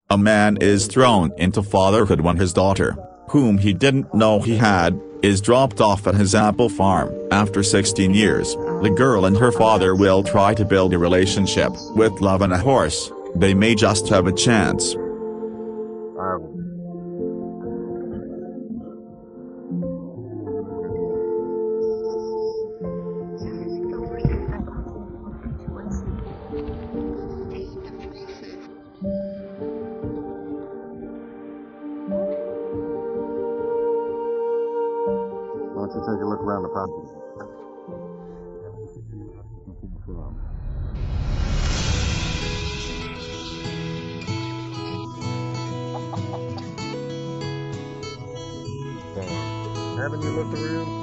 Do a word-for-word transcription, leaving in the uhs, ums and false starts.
A man is thrown into fatherhood when his daughter, whom he didn't know he had, is dropped off at his apple farm. After sixteen years, the girl and her father will try to build a relationship. With love and a horse, they may just have a chance. Why don't you take a look around the property? Haven't you looked around?